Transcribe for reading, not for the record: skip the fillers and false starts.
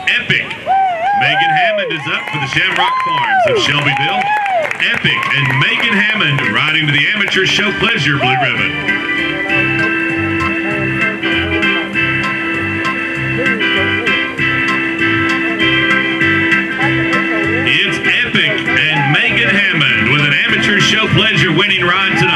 Epic. Megan Hammond is up for the Shamrock Farms of Shelbyville. Epic and Megan Hammond riding to the Amateur Show Pleasure Blue Ribbon. It's Epic and Megan Hammond with an Amateur Show Pleasure winning ride to